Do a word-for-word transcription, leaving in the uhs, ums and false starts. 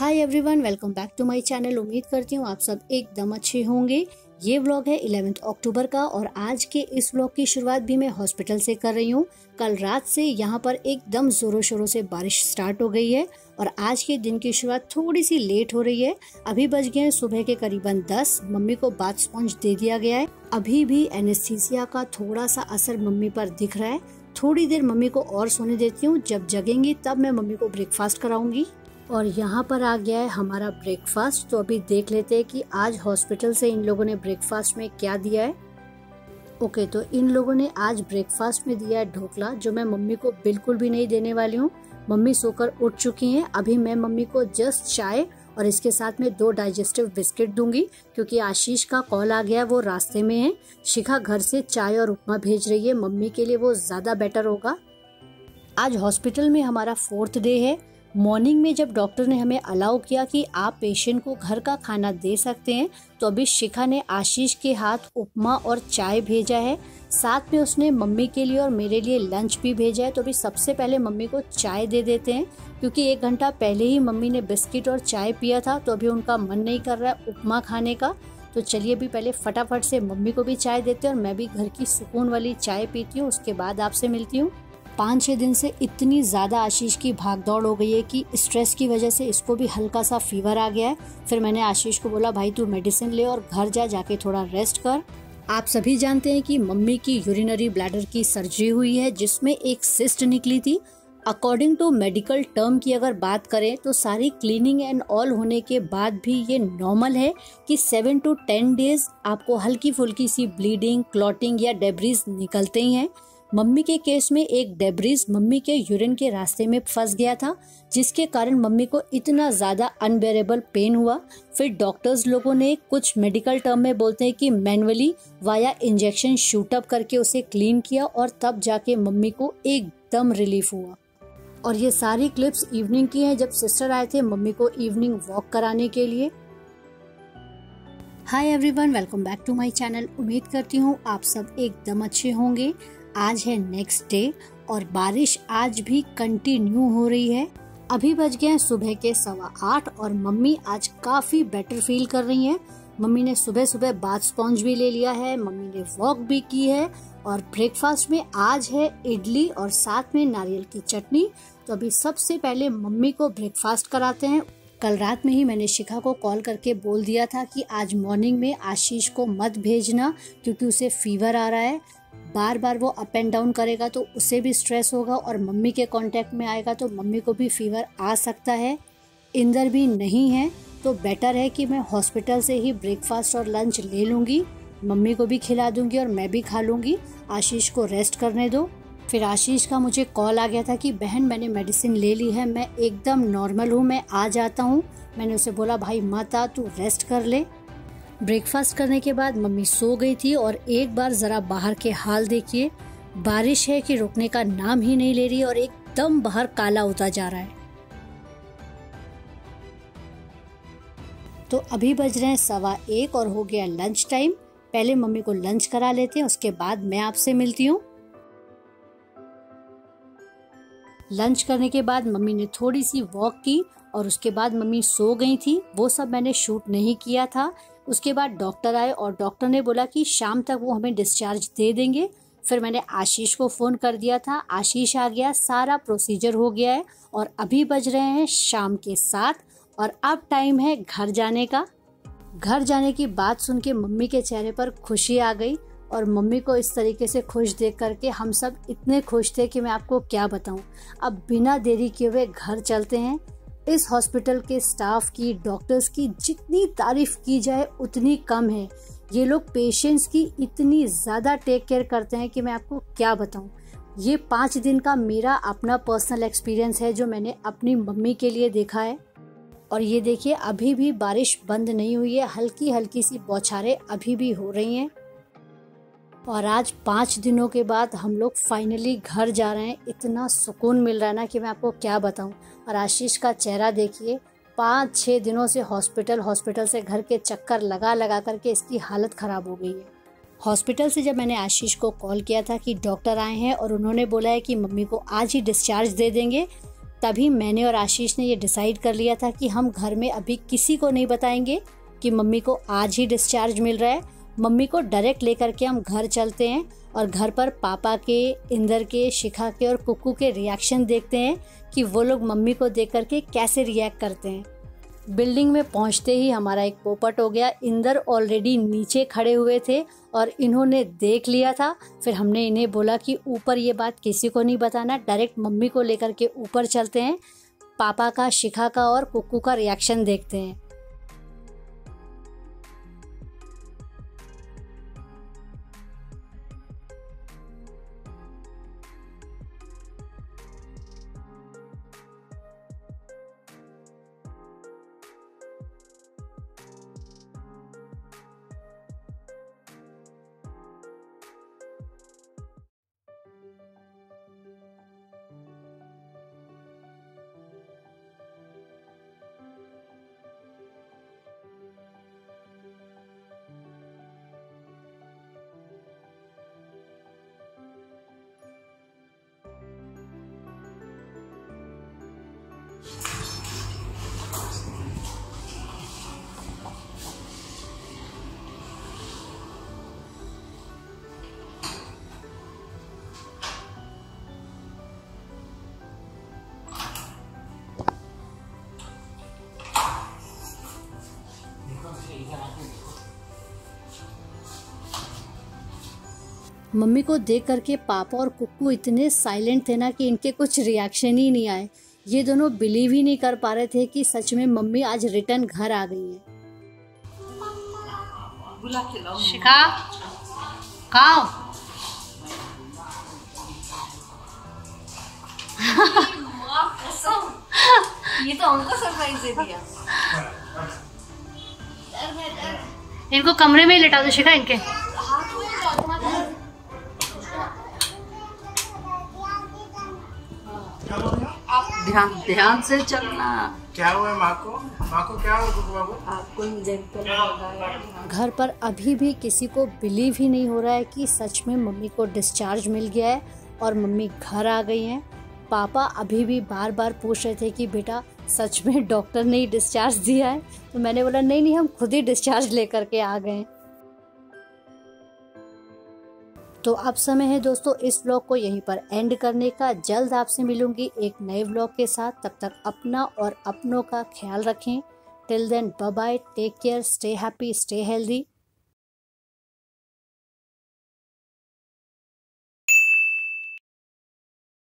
Hi everyone, welcome back to my channel. उम्मीद करती हूँ आप सब एकदम अच्छे होंगे। ये व्लॉग है ग्यारह अक्टूबर का और आज के इस व्लॉग की शुरुआत भी मैं हॉस्पिटल से कर रही हूँ। कल रात से यहाँ पर एकदम जोरों शोरों से बारिश स्टार्ट हो गई है और आज के दिन की शुरुआत थोड़ी सी लेट हो रही है। अभी बज गए हैं सुबह के करीबन दस। मम्मी को बाथ स्पॉन्ज दे दिया गया है। अभी भी एनेस्थीसिया का थोड़ा सा असर मम्मी पर दिख रहा है। थोड़ी देर मम्मी को और सोने देती हूँ, जब जगेंगी तब मैं मम्मी को ब्रेकफास्ट कराऊंगी। और यहाँ पर आ गया है हमारा ब्रेकफास्ट, तो अभी देख लेते हैं कि आज हॉस्पिटल से इन लोगों ने ब्रेकफास्ट में क्या दिया है। ओके, तो इन लोगों ने आज ब्रेकफास्ट में दिया है ढोकला, जो मैं मम्मी को बिल्कुल भी नहीं देने वाली हूँ। मम्मी सोकर उठ चुकी हैं। अभी मैं मम्मी को जस्ट चाय और इसके साथ में दो डाइजेस्टिव बिस्किट दूंगी, क्योंकि आशीष का कॉल आ गया, वो रास्ते में है। शिखा घर से चाय और उपमा भेज रही है मम्मी के लिए, वो ज्यादा बेटर होगा। आज हॉस्पिटल में हमारा फोर्थ डे है। मॉर्निंग में जब डॉक्टर ने हमें अलाउ किया कि आप पेशेंट को घर का खाना दे सकते हैं, तो अभी शिखा ने आशीष के हाथ उपमा और चाय भेजा है। साथ में उसने मम्मी के लिए और मेरे लिए लंच भी भेजा है। तो अभी सबसे पहले मम्मी को चाय दे देते हैं, क्योंकि एक घंटा पहले ही मम्मी ने बिस्किट और चाय पिया था, तो अभी उनका मन नहीं कर रहा है उपमा खाने का। तो चलिए अभी पहले फटाफट से मम्मी को भी चाय देते हैं और मैं भी घर की सुकून वाली चाय पीती हूँ, उसके बाद आपसे मिलती हूँ। पाँच छः दिन से इतनी ज़्यादा आशीष की भागदौड़ हो गई है कि स्ट्रेस की वजह से इसको भी हल्का सा फीवर आ गया है। फिर मैंने आशीष को बोला, भाई तू मेडिसिन ले और घर जा, जाके थोड़ा रेस्ट कर। आप सभी जानते हैं कि मम्मी की यूरिनरी ब्लैडर की सर्जरी हुई है, जिसमें एक सिस्ट निकली थी। अकॉर्डिंग टू मेडिकल टर्म की अगर बात करें तो सारी क्लीनिंग एंड ऑल होने के बाद भी ये नॉर्मल है कि सेवन टू टेन डेज आपको हल्की फुल्की सी ब्लीडिंग, क्लॉटिंग या डेब्रीज निकलते ही हैं। मम्मी के केस में एक डेब्रीज मम्मी के यूरिन के रास्ते में फंस गया था, जिसके कारण मम्मी को इतना ज्यादा अनबेरेबल पेन हुआ। फिर डॉक्टर्स लोगों ने कुछ मेडिकल टर्म में बोलते हैं कि manually via injection shoot up करके उसे क्लीन किया और तब जाके मम्मी को एकदम रिलीफ हुआ। और ये सारी क्लिप्स इवनिंग की हैं, जब सिस्टर आए थे मम्मी को इवनिंग वॉक कराने के लिए। Hi everyone, welcome back to my channel. उम्मीद करती हूँ आप सब एकदम अच्छे होंगे। आज है नेक्स्ट डे और बारिश आज भी कंटिन्यू हो रही है। अभी बज गए हैं सुबह के सवा आठ और मम्मी आज काफी बेटर फील कर रही हैं। मम्मी ने सुबह सुबह बाथ स्पॉन्ज भी ले लिया है, मम्मी ने वॉक भी की है और ब्रेकफास्ट में आज है इडली और साथ में नारियल की चटनी। तो अभी सबसे पहले मम्मी को ब्रेकफास्ट कराते हैं। कल रात में ही मैंने शिखा को कॉल करके बोल दिया था कि आज मॉर्निंग में आशीष को मत भेजना, क्योंकि उसे फीवर आ रहा है। बार बार वो अप एंड डाउन करेगा तो उसे भी स्ट्रेस होगा और मम्मी के कांटेक्ट में आएगा तो मम्मी को भी फीवर आ सकता है। इंदर भी नहीं है, तो बेटर है कि मैं हॉस्पिटल से ही ब्रेकफास्ट और लंच ले लूँगी, मम्मी को भी खिला दूँगी और मैं भी खा लूँगी। आशीष को रेस्ट करने दो। फिर आशीष का मुझे कॉल आ गया था कि बहन मैंने मेडिसिन ले ली है, मैं एकदम नॉर्मल हूँ, मैं आ जाता हूँ। मैंने उसे बोला, भाई मत आ, तू रेस्ट कर ले। ब्रेकफास्ट करने के बाद मम्मी सो गई थी और एक बार जरा बाहर के हाल देखिए। बारिश है कि रुकने का नाम ही नहीं ले रही और एकदम बाहर काला होता जा रहा है। तो अभी बज रहे हैं सवा एक और हो गया लंच टाइम। पहले मम्मी को लंच करा लेते हैं, उसके बाद मैं आपसे मिलती हूँ। लंच करने के बाद मम्मी ने थोड़ी सी वॉक की और उसके बाद मम्मी सो गई थी। वो सब मैंने शूट नहीं किया था। उसके बाद डॉक्टर आए और डॉक्टर ने बोला कि शाम तक वो हमें डिस्चार्ज दे देंगे। फिर मैंने आशीष को फ़ोन कर दिया था, आशीष आ गया, सारा प्रोसीजर हो गया है और अभी बज रहे हैं शाम के सात और अब टाइम है घर जाने का। घर जाने की बात सुन के मम्मी के चेहरे पर खुशी आ गई और मम्मी को इस तरीके से खुश देख करके हम सब इतने खुश थे कि मैं आपको क्या बताऊं। अब बिना देरी किए हुए घर चलते हैं। इस हॉस्पिटल के स्टाफ की, डॉक्टर्स की जितनी तारीफ की जाए उतनी कम है। ये लोग पेशेंट्स की इतनी ज़्यादा टेक केयर करते हैं कि मैं आपको क्या बताऊं। ये पाँच दिन का मेरा अपना पर्सनल एक्सपीरियंस है जो मैंने अपनी मम्मी के लिए देखा है। और ये देखिए अभी भी बारिश बंद नहीं हुई है, हल्की हल्की सी बौछारें अभी भी हो रही हैं। और आज पाँच दिनों के बाद हम लोग फाइनली घर जा रहे हैं। इतना सुकून मिल रहा है ना कि मैं आपको क्या बताऊं। और आशीष का चेहरा देखिए, पाँच छः दिनों से हॉस्पिटल हॉस्पिटल से घर के चक्कर लगा लगा करके इसकी हालत ख़राब हो गई है। हॉस्पिटल से जब मैंने आशीष को कॉल किया था कि डॉक्टर आए हैं और उन्होंने बोला है कि मम्मी को आज ही डिस्चार्ज दे देंगे, तभी मैंने और आशीष ने ये डिसाइड कर लिया था कि हम घर में अभी किसी को नहीं बताएंगे कि मम्मी को आज ही डिस्चार्ज मिल रहा है। मम्मी को डायरेक्ट लेकर के हम घर चलते हैं और घर पर पापा के, इंदर के, शिखा के और कुक्कू के रिएक्शन देखते हैं कि वो लोग मम्मी को देख करके कैसे रिएक्ट करते हैं। बिल्डिंग में पहुंचते ही हमारा एक पोपट हो गया। इंदर ऑलरेडी नीचे खड़े हुए थे और इन्होंने देख लिया था। फिर हमने इन्हें बोला कि ऊपर ये बात किसी को नहीं बताना, डायरेक्ट मम्मी को लेकर के ऊपर चलते हैं, पापा का, शिखा का और कुक्कू का रिएक्शन देखते हैं। मम्मी को देख करके पापा और कुक्कू इतने साइलेंट थे ना कि इनके कुछ रिएक्शन ही नहीं आए। ये दोनों बिलीव ही नहीं कर पा रहे थे कि सच में मम्मी आज रिटर्न घर आ गई है। शिखा, कहाँ हो? ये तो हमको सरप्राइज दे दिया। इनको कमरे में लेटा दो शिखा, इनके। ध्यान ध्यान से चलना। क्या हुआ माँ को? माँ को क्या हुआ कुक्कू बाबू? आपको इंजेक्शन लगाया। घर पर अभी भी किसी को बिलीव ही नहीं हो रहा है कि सच में मम्मी को डिस्चार्ज मिल गया है और मम्मी घर आ गई हैं। पापा अभी भी बार बार पूछ रहे थे कि बेटा सच में डॉक्टर ने ही डिस्चार्ज दिया है? तो मैंने बोला नहीं नहीं, हम खुद ही डिस्चार्ज लेकर के आ गए। तो अब समय है दोस्तों इस व्लॉग को यहीं पर एंड करने का। जल्द आपसे मिलूंगी एक नए व्लॉग के साथ। तब तक अपना और अपनों का ख्याल रखें। Till then bye bye, take care, stay happy, stay healthy.